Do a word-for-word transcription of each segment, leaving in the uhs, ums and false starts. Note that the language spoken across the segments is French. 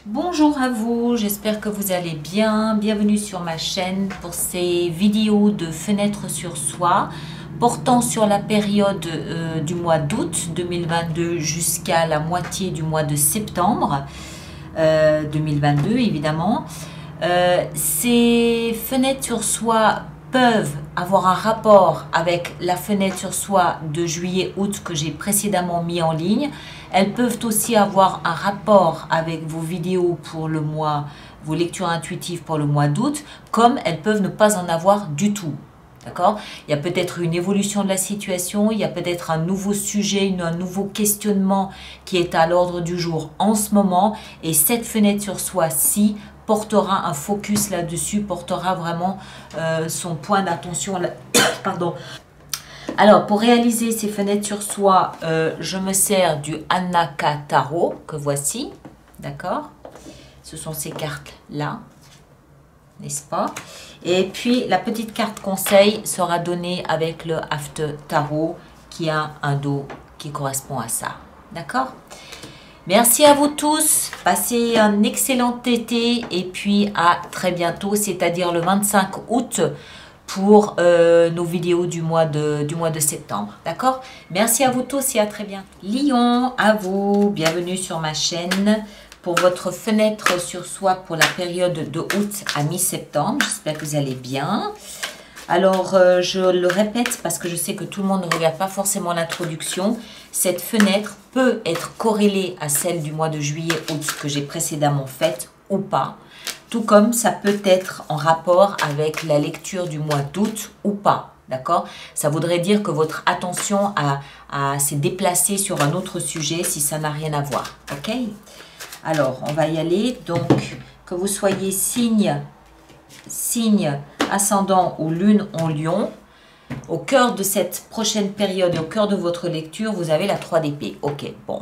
Bonjour à vous, j'espère que vous allez bien. Bienvenue sur ma chaîne pour ces vidéos de fenêtre sur soi portant sur la période euh, du mois d'août deux mille vingt-deux jusqu'à la moitié du mois de septembre euh, deux mille vingt-deux évidemment. Euh, ces fenêtres sur soi peuvent avoir un rapport avec la fenêtre sur soi de juillet-août que j'ai précédemment mis en ligne. Elles peuvent aussi avoir un rapport avec vos vidéos pour le mois, vos lectures intuitives pour le mois d'août, comme elles peuvent ne pas en avoir du tout. D'accord? Il y a peut-être une évolution de la situation, il y a peut-être un nouveau sujet, un nouveau questionnement qui est à l'ordre du jour en ce moment. Et cette fenêtre sur soi-ci portera un focus là-dessus, portera vraiment euh, son point d'attention. Là Pardon. Alors, pour réaliser ces fenêtres sur soi, euh, je me sers du Anaka Tarot, que voici. D'accord? Ce sont ces cartes-là, n'est-ce pas? Et puis, la petite carte conseil sera donnée avec le After Tarot, qui a un dos qui correspond à ça. D'accord? Merci à vous tous. Passez un excellent été et puis à très bientôt, c'est-à-dire le vingt-cinq août, pour euh, nos vidéos du mois de, du mois de septembre. D'accord? Merci à vous tous et à très bientôt. Lion, à vous. Bienvenue sur ma chaîne pour votre fenêtre sur soi pour la période de août à mi-septembre. J'espère que vous allez bien. Alors, euh, je le répète parce que je sais que tout le monde ne regarde pas forcément l'introduction. Cette fenêtre peut être corrélée à celle du mois de juillet-août que j'ai précédemment faite ou pas. Tout comme ça peut être en rapport avec la lecture du mois d'août ou pas. D'accord? Ça voudrait dire que votre attention a, a, s'est déplacée sur un autre sujet si ça n'a rien à voir. Ok? Alors, on va y aller. Donc, que vous soyez signe, signe ascendant ou lune en lion, au cœur de cette prochaine période et au cœur de votre lecture, vous avez la trois d'épée. Ok, bon.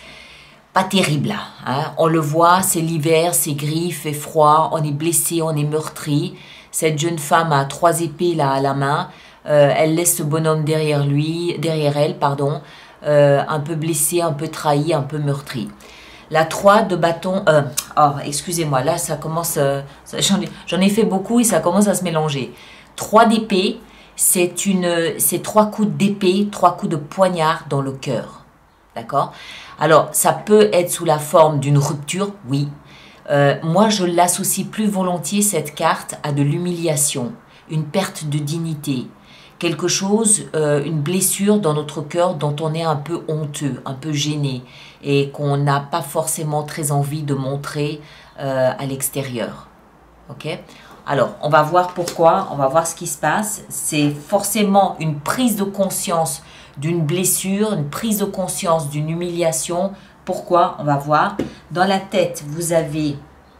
Pas terrible là, hein. On le voit, c'est l'hiver, c'est gris, il fait froid, on est blessé, on est meurtri. Cette jeune femme a trois épées là à la main, euh, elle laisse ce bonhomme derrière lui, derrière elle, pardon, euh, un peu blessé, un peu trahi, un peu meurtri. La trois de bâton, euh, oh, excusez-moi, là ça commence, euh, j'en ai, j'en ai fait beaucoup et ça commence à se mélanger. trois d'épée, c'est une, c'est trois coups d'épée, trois coups de poignard dans le cœur. D'accord? Alors, ça peut être sous la forme d'une rupture, oui. Euh, moi, je l'associe plus volontiers, cette carte, à de l'humiliation, une perte de dignité, quelque chose, euh, une blessure dans notre cœur dont on est un peu honteux, un peu gêné et qu'on n'a pas forcément très envie de montrer euh, à l'extérieur. Ok? Alors, on va voir pourquoi, on va voir ce qui se passe. C'est forcément une prise de conscience d'une blessure, une prise de conscience d'une humiliation. Pourquoi? On va voir. Dans la tête, vous avez,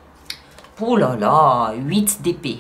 oh là là, huit d'épée.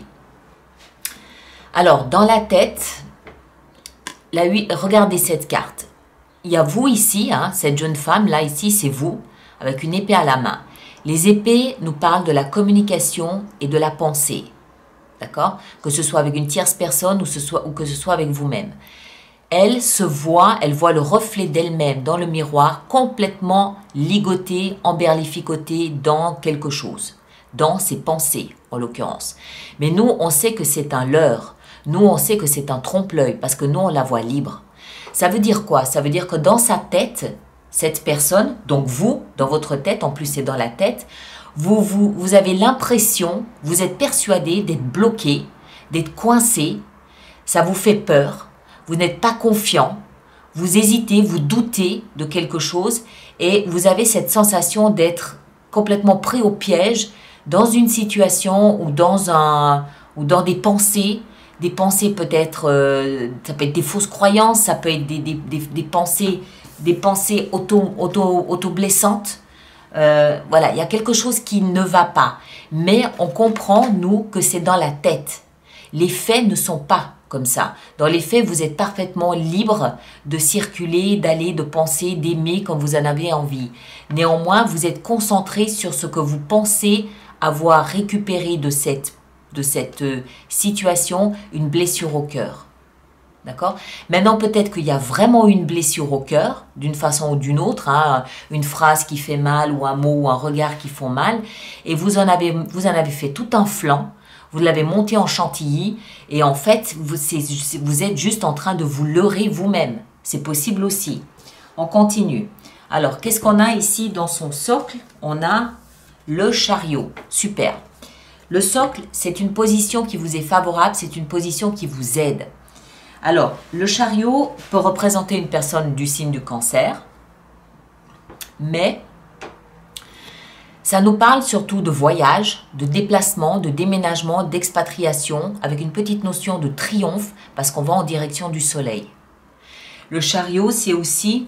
Alors, dans la tête, la huit, regardez cette carte. Il y a vous ici, hein, cette jeune femme, là, ici, c'est vous, avec une épée à la main. Les épées nous parlent de la communication et de la pensée. D'accord? Que ce soit avec une tierce personne ou, ce soit, ou que ce soit avec vous-même. Elle se voit, elle voit le reflet d'elle-même dans le miroir, complètement ligotée, emberlificotée dans quelque chose, dans ses pensées en l'occurrence. Mais nous, on sait que c'est un leurre, nous, on sait que c'est un trompe-l'œil parce que nous, on la voit libre. Ça veut dire quoi? Ça veut dire que dans sa tête, cette personne, donc vous, dans votre tête, en plus c'est dans la tête, vous, vous, vous avez l'impression, vous êtes persuadé d'être bloqué, d'être coincé, ça vous fait peur. Vous n'êtes pas confiant, vous hésitez, vous doutez de quelque chose et vous avez cette sensation d'être complètement pris au piège dans une situation ou dans, un, ou dans des pensées, des pensées peut-être, euh, ça peut être des fausses croyances, ça peut être des, des, des, des pensées, des pensées auto, auto, auto-blessantes. Euh, voilà, il y a quelque chose qui ne va pas. Mais on comprend, nous, que c'est dans la tête. Les faits ne sont pas comme ça. Dans les faits, vous êtes parfaitement libre de circuler, d'aller, de penser, d'aimer comme vous en avez envie. Néanmoins, vous êtes concentré sur ce que vous pensez avoir récupéré de cette, de cette situation, une blessure au cœur. D'accord? Maintenant, peut-être qu'il y a vraiment une blessure au cœur, d'une façon ou d'une autre, hein, une phrase qui fait mal, ou un mot, ou un regard qui font mal, et vous en avez, vous en avez fait tout un flanc, vous l'avez monté en chantilly, et en fait, vous, c'est, vous êtes juste en train de vous leurrer vous-même. C'est possible aussi. On continue. Alors, qu'est-ce qu'on a ici dans son socle? On a le chariot. Super. Le socle, c'est une position qui vous est favorable, c'est une position qui vous aide. Alors, le chariot peut représenter une personne du signe du cancer, mais ça nous parle surtout de voyage, de déplacement, de déménagement, d'expatriation, avec une petite notion de triomphe, parce qu'on va en direction du soleil. Le chariot, c'est aussi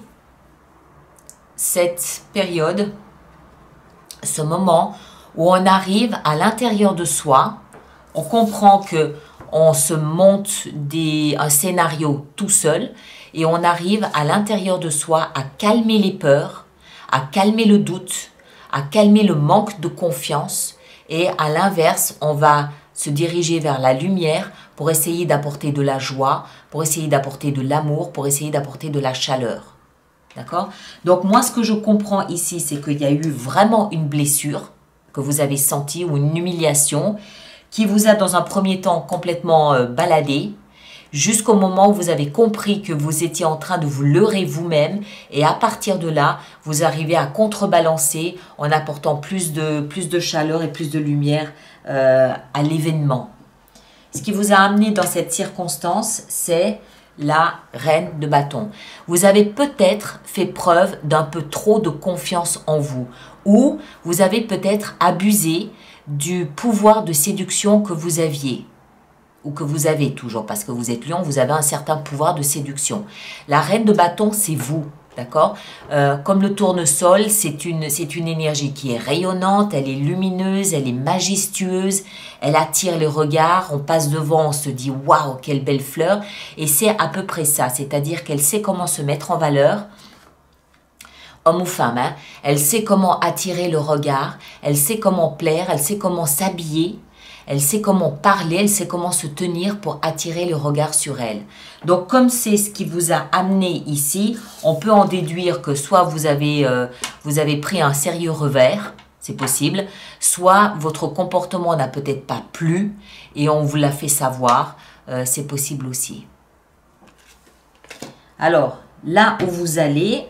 cette période, ce moment où on arrive à l'intérieur de soi, on comprend que on se monte des, un scénario tout seul et on arrive à l'intérieur de soi à calmer les peurs, à calmer le doute, à calmer le manque de confiance et à l'inverse, on va se diriger vers la lumière pour essayer d'apporter de la joie, pour essayer d'apporter de l'amour, pour essayer d'apporter de la chaleur. D'accord? Donc moi, ce que je comprends ici, c'est qu'il y a eu vraiment une blessure que vous avez sentie ou une humiliation qui vous a dans un premier temps complètement euh, baladé, jusqu'au moment où vous avez compris que vous étiez en train de vous leurrer vous-même et à partir de là, vous arrivez à contrebalancer en apportant plus de, plus de chaleur et plus de lumière euh, à l'événement. Ce qui vous a amené dans cette circonstance, c'est la reine de bâton. Vous avez peut-être fait preuve d'un peu trop de confiance en vous ou vous avez peut-être abusé du pouvoir de séduction que vous aviez ou que vous avez toujours, parce que vous êtes lion, vous avez un certain pouvoir de séduction. La reine de bâton, c'est vous, d'accord? euh, Comme le tournesol, c'est une, c'est une énergie qui est rayonnante, elle est lumineuse, elle est majestueuse, elle attire les regards, on passe devant, on se dit « Waouh, quelle belle fleur !» Et c'est à peu près ça, c'est-à-dire qu'elle sait comment se mettre en valeur, homme ou femme, hein. Elle sait comment attirer le regard, elle sait comment plaire, elle sait comment s'habiller, elle sait comment parler, elle sait comment se tenir pour attirer le regard sur elle. Donc comme c'est ce qui vous a amené ici, on peut en déduire que soit vous avez, euh, vous avez pris un sérieux revers, c'est possible, soit votre comportement n'a peut-être pas plu et on vous l'a fait savoir, euh, c'est possible aussi. Alors, là où vous allez,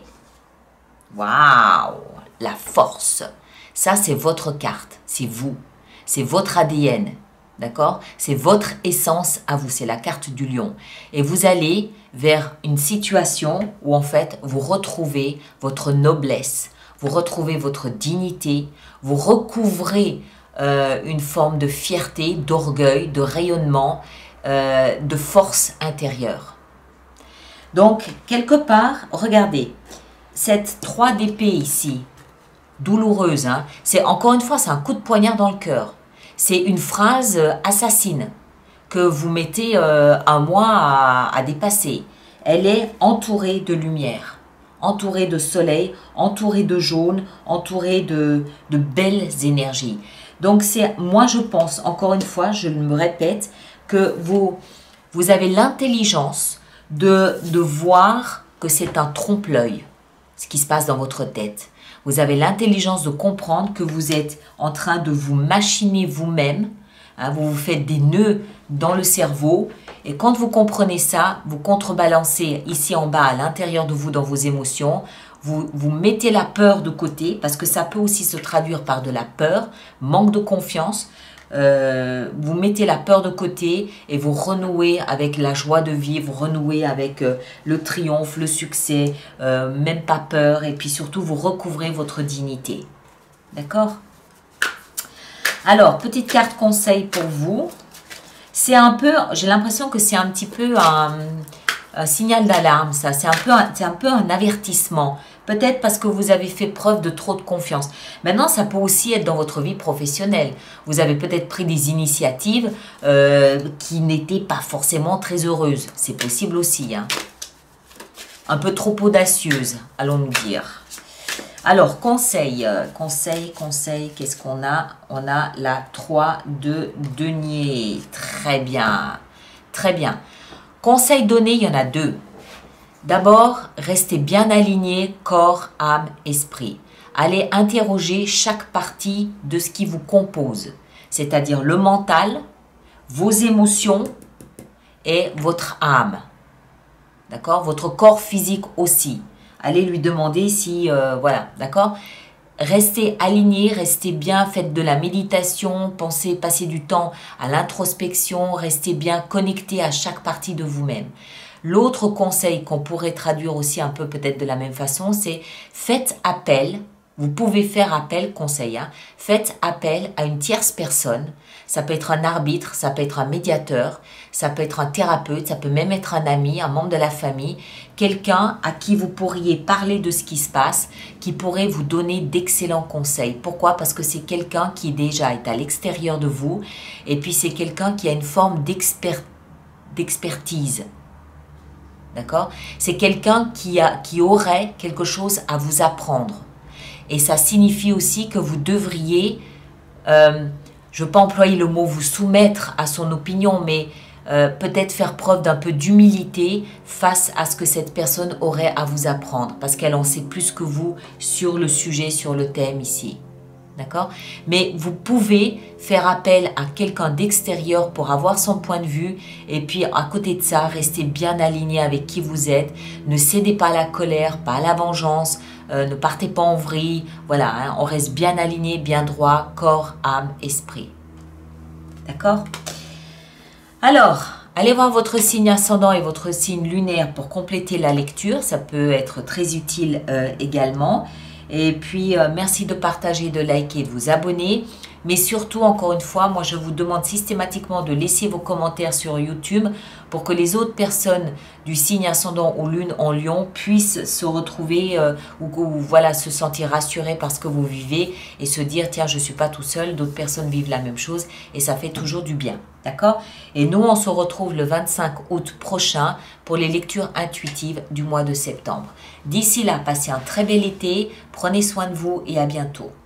waouh, la force. Ça, c'est votre carte, c'est vous, c'est votre A D N, d'accord? C'est votre essence à vous, c'est la carte du lion. Et vous allez vers une situation où en fait, vous retrouvez votre noblesse, vous retrouvez votre dignité, vous recouvrez euh, une forme de fierté, d'orgueil, de rayonnement, euh, de force intérieure. Donc, quelque part, regardez, cette trois d'épée ici, douloureuse, hein, c'est encore une fois, c'est un coup de poignard dans le cœur. C'est une phrase assassine que vous mettez euh, un mois à, à dépasser. Elle est entourée de lumière, entourée de soleil, entourée de jaune, entourée de, de belles énergies. Donc, c'est, moi, je pense, encore une fois, je me répète, que vous, vous avez l'intelligence de, de voir que c'est un trompe-l'œil, ce qui se passe dans votre tête. Vous avez l'intelligence de comprendre que vous êtes en train de vous machiner vous-même. Hein, vous vous faites des nœuds dans le cerveau. Et quand vous comprenez ça, vous contrebalancez ici en bas, à l'intérieur de vous, dans vos émotions. Vous, vous mettez la peur de côté, parce que ça peut aussi se traduire par de la peur, manque de confiance. Euh, vous mettez la peur de côté et vous renouez avec la joie de vivre, vous renouez avec euh, le triomphe, le succès, euh, même pas peur, et puis surtout vous recouvrez votre dignité. D'accord? Alors, petite carte conseil pour vous. C'est un peu, j'ai l'impression que c'est un petit peu un, un signal d'alarme, ça. C'est un peu un, c'est un peu un avertissement. Peut-être parce que vous avez fait preuve de trop de confiance. Maintenant, ça peut aussi être dans votre vie professionnelle. Vous avez peut-être pris des initiatives euh, qui n'étaient pas forcément très heureuses. C'est possible aussi, hein. Un peu trop audacieuses, allons-nous dire. Alors, conseil, euh, conseil, conseil, qu'est-ce qu'on a? On a la trois de denier. Très bien, très bien. Conseils donnés, il y en a deux. D'abord, restez bien aligné, corps, âme, esprit. Allez interroger chaque partie de ce qui vous compose, c'est-à-dire le mental, vos émotions et votre âme. D'accord? Votre corps physique aussi. Allez lui demander si... Euh, voilà, d'accord? Restez aligné, restez bien, faites de la méditation, pensez, passez du temps à l'introspection, restez bien connecté à chaque partie de vous-même. L'autre conseil qu'on pourrait traduire aussi un peu peut-être de la même façon, c'est faites appel, vous pouvez faire appel, conseil, hein, faites appel à une tierce personne. Ça peut être un arbitre, ça peut être un médiateur, ça peut être un thérapeute, ça peut même être un ami, un membre de la famille, quelqu'un à qui vous pourriez parler de ce qui se passe, qui pourrait vous donner d'excellents conseils. Pourquoi? Parce que c'est quelqu'un qui déjà est à l'extérieur de vous et puis c'est quelqu'un qui a une forme d'expert, d'expertise. D'accord? C'est quelqu'un qui, a, qui aurait quelque chose à vous apprendre. Et ça signifie aussi que vous devriez, euh, je ne veux pas employer le mot vous soumettre à son opinion, mais euh, peut-être faire preuve d'un peu d'humilité face à ce que cette personne aurait à vous apprendre. Parce qu'elle en sait plus que vous sur le sujet, sur le thème ici. D'accord? Mais vous pouvez faire appel à quelqu'un d'extérieur pour avoir son point de vue et puis à côté de ça, restez bien aligné avec qui vous êtes. Ne cédez pas à la colère, pas à la vengeance, euh, ne partez pas en vrille. Voilà, hein, on reste bien aligné, bien droit, corps, âme, esprit. D'accord? Alors, allez voir votre signe ascendant et votre signe lunaire pour compléter la lecture. Ça peut être très utile euh, également. Et puis, euh, merci de partager, de liker, de vous abonner. Mais surtout, encore une fois, moi, je vous demande systématiquement de laisser vos commentaires sur YouTube pour que les autres personnes du signe ascendant ou lune en lion puissent se retrouver euh, ou, ou voilà, se sentir rassurés par ce que vous vivez et se dire, tiens, je ne suis pas tout seul, d'autres personnes vivent la même chose et ça fait toujours du bien. D'accord? Et nous, on se retrouve le vingt-cinq août prochain pour les lectures intuitives du mois de septembre. D'ici là, passez un très bel été, prenez soin de vous et à bientôt.